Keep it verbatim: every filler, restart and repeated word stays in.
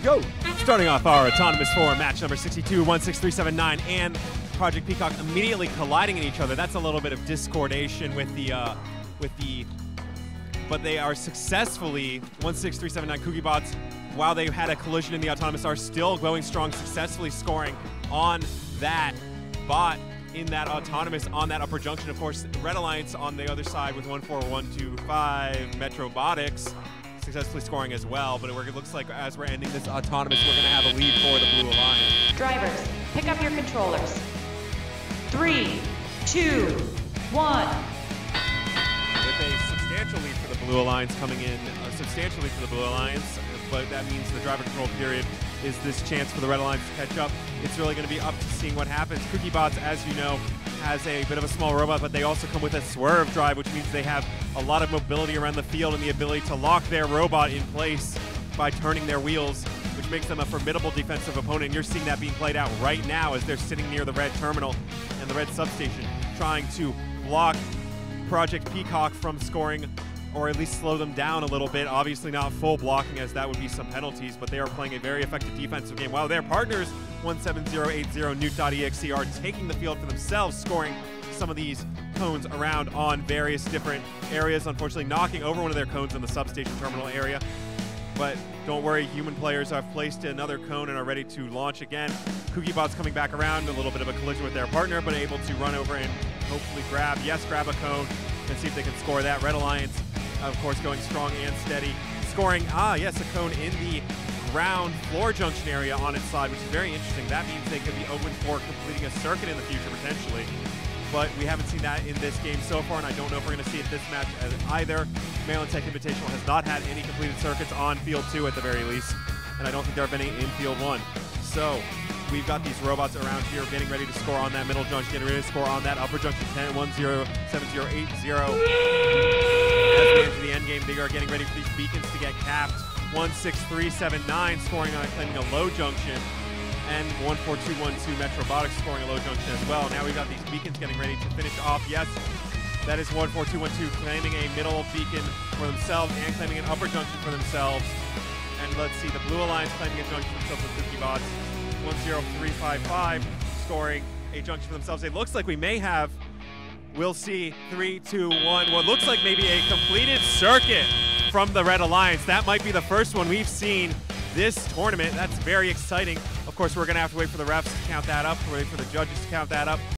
go. Starting off our autonomous four, match number sixty-two, one six three seven nine, and Project Peacock immediately colliding in each other. That's a little bit of discordation with the, uh, with the, but they are successfully, one six three seven nine Kugibots, while they had a collision in the autonomous, are still going strong, successfully scoring on that bot in that autonomous on that upper junction. Of course, the Red Alliance on the other side with one four one two five Robotics successfully scoring as well, but it looks like as we're ending this autonomous, we're going to have a lead for the Blue Alliance. Drivers, pick up your controllers. Three, two, one. With a substantial lead for the Blue Alliance coming in, a substantial lead for the Blue Alliance, but that means the driver control period is this chance for the Red Alliance to catch up. It's really going to be up to seeing what happens. Kugibots, as you know, has a bit of a small robot, but they also come with a swerve drive, which means they have a lot of mobility around the field and the ability to lock their robot in place by turning their wheels, which makes them a formidable defensive opponent. And you're seeing that being played out right now as they're sitting near the red terminal and the red substation, trying to block Project Peacock from scoring, or at least slow them down a little bit. Obviously not full blocking, as that would be some penalties, but they are playing a very effective defensive game, while their partners, one seven zero eight zero Newt.exe, are taking the field for themselves, scoring some of these cones around on various different areas, unfortunately knocking over one of their cones in the substation terminal area. But don't worry, human players have placed another cone and are ready to launch again. Kugibots coming back around, a little bit of a collision with their partner, but able to run over and hopefully grab, yes, grab a cone and see if they can score that. Red Alliance, of course, going strong and steady, scoring, ah, yes, a cone in the ground floor junction area on its side, which is very interesting. That means they could be open for completing a circuit in the future, potentially. But we haven't seen that in this game so far, and I don't know if we're going to see it this match either. Maryland Tech Invitational has not had any completed circuits on Field two at the very least, and I don't think there have been any in Field one. So we've got these robots around here getting ready to score on that middle junction, getting ready to score on that upper junction, ten one zero seven zero eight zero. As we enter the end game, they are getting ready for these beacons to get capped. one six three seven nine scoring on claiming a low junction, and one four two one two Robotics scoring a low junction as well. Now we've got these beacons getting ready to finish off. Yes, that is one four two one two claiming a middle beacon for themselves and claiming an upper junction for themselves. And let's see, the Blue Alliance claiming a junction for themselves with Kugibots. one zero three five five scoring a junction for themselves. It looks like we may have, we'll see, three, two, one, what looks like maybe a completed circuit from the Red Alliance. That might be the first one we've seen this tournament. That's very exciting. Of course, we're going to have to wait for the refs to count that up, wait for the judges to count that up.